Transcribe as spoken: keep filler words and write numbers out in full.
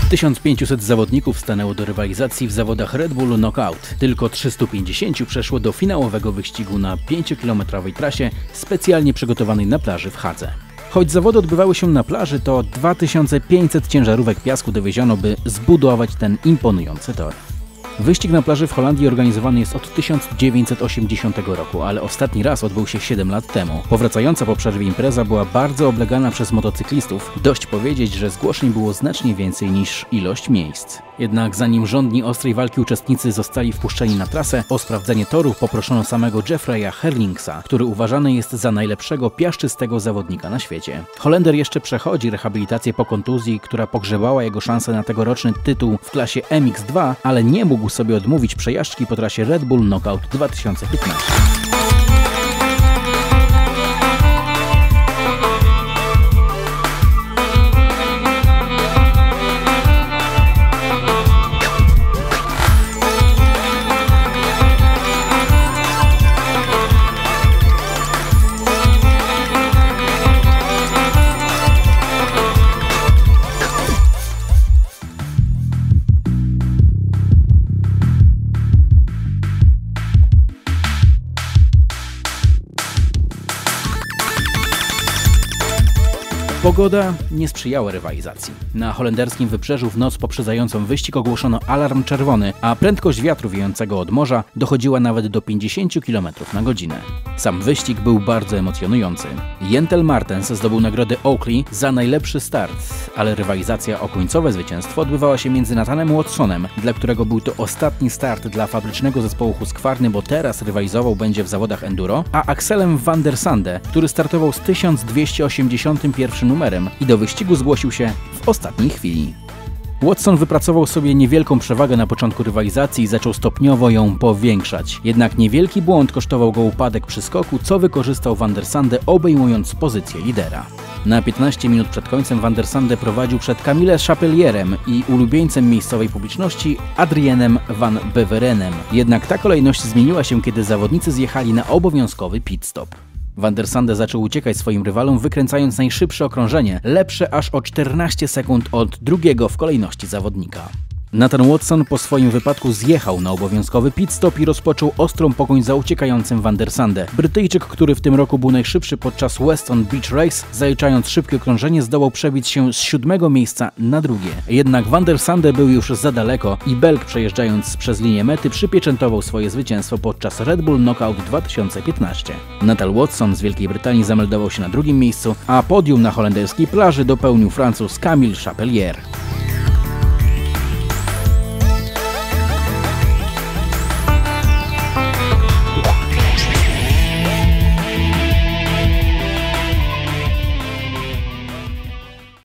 tysiąc pięćset zawodników stanęło do rywalizacji w zawodach Red Bull Knockout. Tylko trzystu pięćdziesięciu przeszło do finałowego wyścigu na pięciokilometrowej trasie specjalnie przygotowanej na plaży w Hadze. Choć zawody odbywały się na plaży, to dwa tysiące pięćset ciężarówek piasku dowieziono, by zbudować ten imponujący tor. Wyścig na plaży w Holandii organizowany jest od tysiąc dziewięćset osiemdziesiątego roku, ale ostatni raz odbył się siedem lat temu. Powracająca po przerwie impreza była bardzo oblegana przez motocyklistów. Dość powiedzieć, że zgłoszeń było znacznie więcej niż ilość miejsc. Jednak zanim żądni ostrej walki uczestnicy zostali wpuszczeni na trasę, o sprawdzenie torów poproszono samego Jeffreya Herlingsa, który uważany jest za najlepszego piaszczystego zawodnika na świecie. Holender jeszcze przechodzi rehabilitację po kontuzji, która pogrzebała jego szansę na tegoroczny tytuł w klasie M X dwa, ale nie mógł sobie odmówić przejażdżki po trasie Red Bull Knockout dwa tysiące piętnaście. Pogoda nie sprzyjała rywalizacji. Na holenderskim wybrzeżu w noc poprzedzającą wyścig ogłoszono alarm czerwony, a prędkość wiatru wiejącego od morza dochodziła nawet do pięćdziesięciu kilometrów na godzinę. Sam wyścig był bardzo emocjonujący. Jentel Martens zdobył nagrodę Oakley za najlepszy start, ale rywalizacja o końcowe zwycięstwo odbywała się między Nathanem Watsonem, dla którego był to ostatni start dla fabrycznego zespołu Husqvarny, bo teraz rywalizował będzie w zawodach enduro, a Axelem van der Sande, który startował z tysiąc dwieście osiemdziesiątym pierwszym numerem i do wyścigu zgłosił się w ostatniej chwili. Watson wypracował sobie niewielką przewagę na początku rywalizacji i zaczął stopniowo ją powiększać. Jednak niewielki błąd kosztował go upadek przy skoku, co wykorzystał van der Sande, obejmując pozycję lidera. Na piętnaście minut przed końcem van der Sande prowadził przed Camille Chapelierem i ulubieńcem miejscowej publiczności Adrienem van Beverenem. Jednak ta kolejność zmieniła się, kiedy zawodnicy zjechali na obowiązkowy pit stop. Van der Sande zaczął uciekać swoim rywalom, wykręcając najszybsze okrążenie, lepsze aż o czternaście sekund od drugiego w kolejności zawodnika. Nathan Watson po swoim wypadku zjechał na obowiązkowy pit stop i rozpoczął ostrą pogoń za uciekającym van der Sande. Brytyjczyk, który w tym roku był najszybszy podczas Weston Beach Race, zaliczając szybkie okrążenie, zdołał przebić się z siódmego miejsca na drugie. Jednak van der Sande był już za daleko i Belg, przejeżdżając przez linię mety, przypieczętował swoje zwycięstwo podczas Red Bull Knockout dwa tysiące piętnaście. Nathan Watson z Wielkiej Brytanii zameldował się na drugim miejscu, a podium na holenderskiej plaży dopełnił Francuz Camille Chapelier.